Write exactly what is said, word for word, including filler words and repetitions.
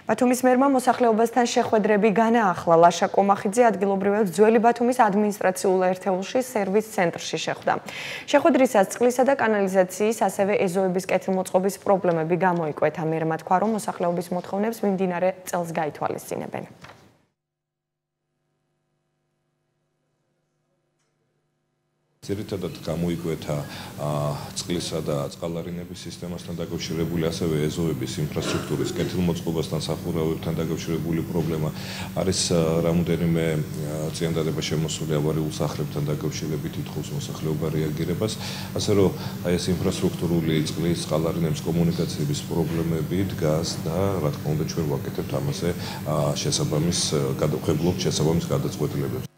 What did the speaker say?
ბათუმის მერმა მოსახლეობასთან შეხვედრები განაახლა. ლაშა კომახიძე ადგილობრივებს ძველი ბათუმის ადმინისტრაციულ ერთეულში სერვის ცენტრში შეხვდა. შეხვედრისას წყლისა და კანალიზაციის, ასევე ეზოების კეთილმოწყობის პრობლემები გამოიკვეთა. მერმა თქვა, რომ მოსახლეობის მოთხოვნებს მიმდინარე წელს გაითვალისწინებენ. ძირითადად გამოიკვეთა წყლისა და წყალარინების სისტემასთან დაკავშირებული, ასევე ეზოების ინფრასტრუქტურის კეთილმოწყობასთან, სახურავებთან დაკავშირებული პრობლემა. არის რამოდენიმე წინადადება შემოსული ავარიულ სახლებთან დაკავშირებით, ითხოვს მოსახლეობა რეაგირებას, ასე რომ აი ეს ინფრასტრუქტურული წყლის, წყალარინების, კომუნიკაციების პრობლემები დგას და რა თქმა უნდა ჩვენ ვაკეთებთ ამაზე შესაბამის გადავხედლობთ შესაბამის გადაწყვეტილებებს.